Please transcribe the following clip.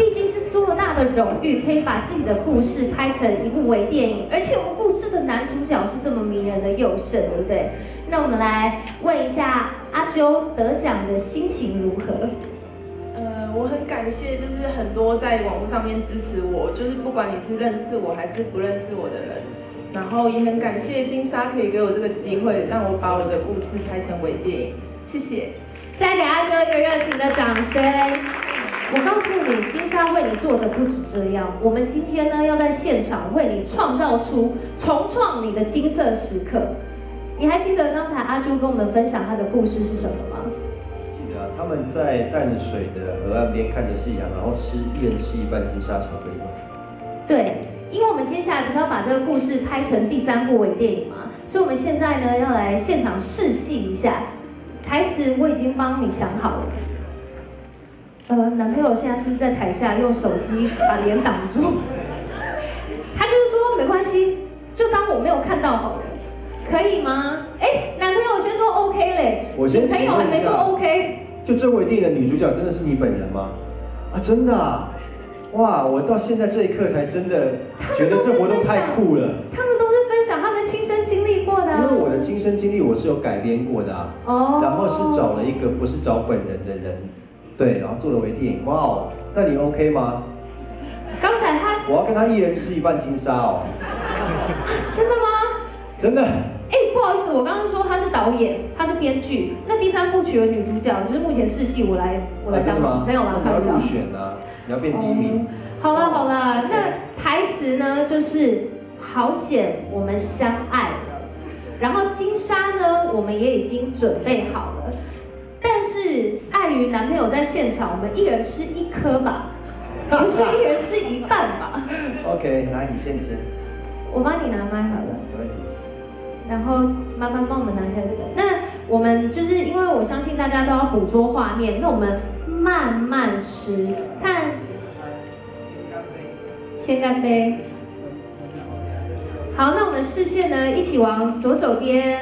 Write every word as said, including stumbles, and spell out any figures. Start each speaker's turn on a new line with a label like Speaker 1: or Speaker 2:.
Speaker 1: 毕竟是多大的荣誉，可以把自己的故事拍成一部微电影，而且我们故事的男主角是这么迷人的佑胜，对不对？那我们来问一下阿啾得奖的心情如何？
Speaker 2: 呃，我很感谢，就是很多在网络上面支持我，就是不管你是认识我还是不认识我的人，然后也很感谢金沙可以给我这个机会，让我把我的故事拍成微电影，谢谢。
Speaker 1: 再给阿啾一个热情的掌声。我告诉你，金沙为你做的不止这样。我们今天呢，要在现场为你创造出重创你的金色时刻。你还记得刚才阿啾跟我们分享他的故事是什么吗？
Speaker 3: 记得啊，他们在淡水的河岸边看着夕阳，然后吃一人吃一半金沙巧克力吗？
Speaker 1: 对，因为我们接下来不是要把这个故事拍成第三部微电影吗？所以我们现在呢，要来现场试戏一下。台词我已经帮你想好了。呃，男朋友现在是不是在台下用手机把脸挡住？他就是说没关系，就当我没有看到好了，可以吗？哎，男朋友先说 OK 嘞，
Speaker 3: 我先
Speaker 1: 女朋友还没说 OK。
Speaker 3: 就这部电影的女主角真的是你本人吗？啊，真的啊！哇，我到现在这一刻才真的觉得这活动太酷了。
Speaker 1: 他们都是分享他们亲身经历过的、啊。
Speaker 3: 因为我的亲身经历我是有改编过的啊，哦，然后是找了一个不是找本人的人。对，然后做了微电影，哇哦，那你 OK 吗？
Speaker 1: 刚才他，
Speaker 3: 我要跟他一人吃一半金沙哦。
Speaker 1: 真的吗？
Speaker 3: 真的。
Speaker 1: 哎，不好意思，我刚刚说他是导演，他是编剧。那第三部曲的女主角就是目前试戏，我来我来讲吗？没有啦，
Speaker 3: 你要入选啊，你要变第一名。
Speaker 1: 好了好了，那台词呢就是好险我们相爱了，然后金沙呢我们也已经准备好了。但是碍于男朋友在现场，我们一人吃一颗吧，不是一人吃一半吧
Speaker 3: ？OK， 来，你先，你先。
Speaker 1: 我帮你拿麦好了。
Speaker 3: 没问题。
Speaker 1: 然后麻烦帮我们拿一下这个。那我们就是因为我相信大家都要捕捉画面，那我们慢慢吃，看。先干杯。好，那我们视线呢一起往左手边。